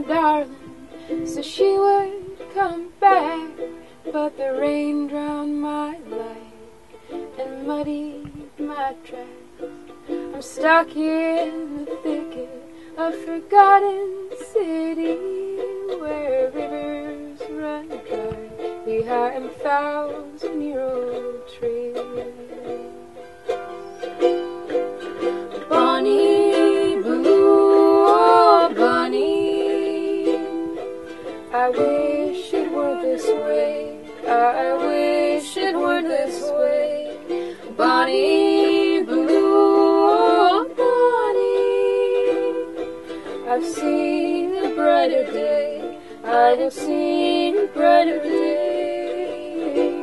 my darling, so she would come back. But the rain drowned my life and muddied my tracks. I'm stuck here in the thicket of forgotten city, where rivers run dry behind 1,000-year-old trees. Bonnie Blue, oh Bonnie, I wish it weren't this way. I wish it weren't this way. Bonnie Blue, oh Bonnie, I've seen a brighter day. I have seen a brighter day.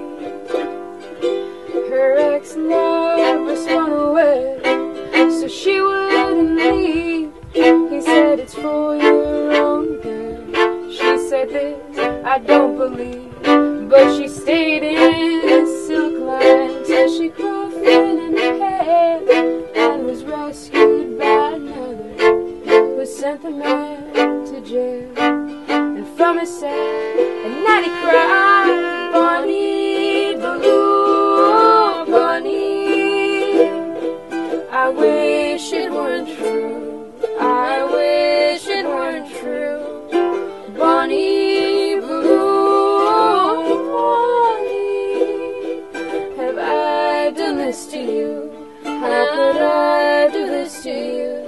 Her ex-lover spun away, so she wouldn't leave. He said it's for your own good. She said this I don't believe, but she stayed in the silk line till she crawled in ahead and was rescued by another who sent the man to jail. And from his cell at night he cried, Bonnie Blue, Bonnie, I wish it weren't true. I wish it weren't true. Bonnie Blue, Bonnie, have I done this to you? How could I do this to you?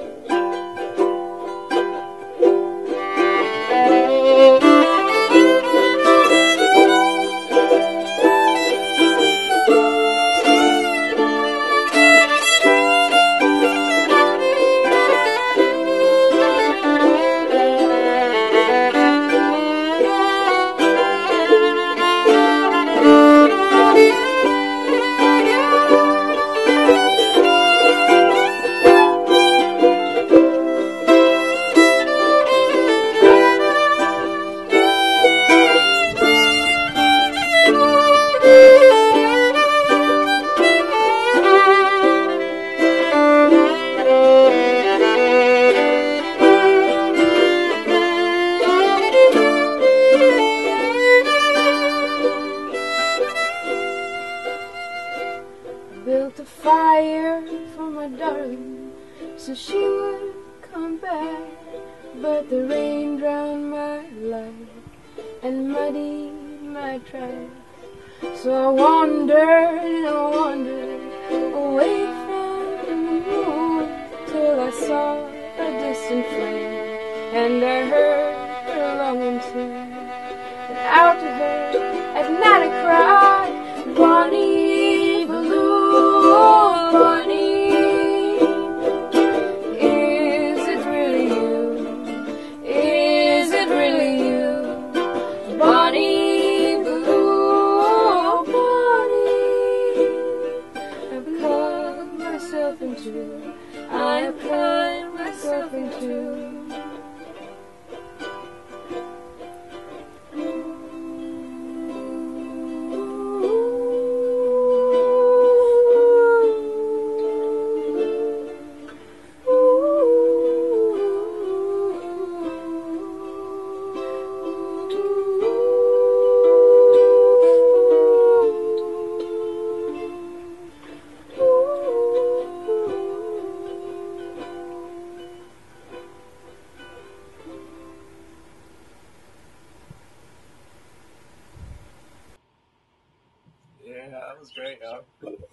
Built a fire for my darling, so she would come back. But the rain drowned my life and muddied my tracks. So I wandered and I wandered away from the moon, till I saw a distant flame, and I heard her longing tune. And out to her at night I cried, Bonnie Blue, Bonnie, is it really you? Is it really you? Bonnie Blue, Bonnie, I've cut myself into, I have cut myself into. Yeah, that was great, yo.